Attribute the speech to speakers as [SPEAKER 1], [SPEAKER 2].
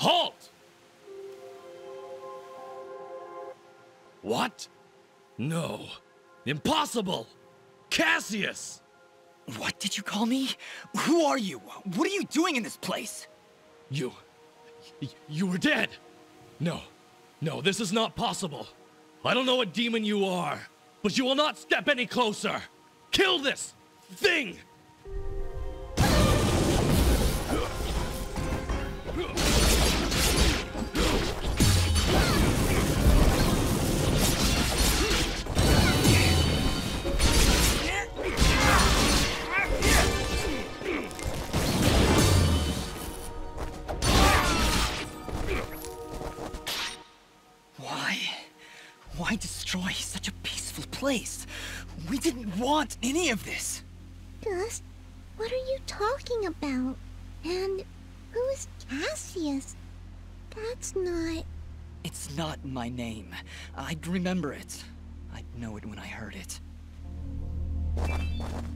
[SPEAKER 1] Halt! What? No. Impossible! Cassius!
[SPEAKER 2] What did you call me? Who are you? What are you doing in this place?
[SPEAKER 1] You were dead! No, this is not possible. I don't know what demon you are, but you will not step any closer! Kill this thing!
[SPEAKER 2] Why destroy such a peaceful place? We didn't want any of this.
[SPEAKER 3] Gus, what are you talking about? And who is Cassius? That's not...
[SPEAKER 2] It's not my name. I'd remember it. I'd know it when I heard it.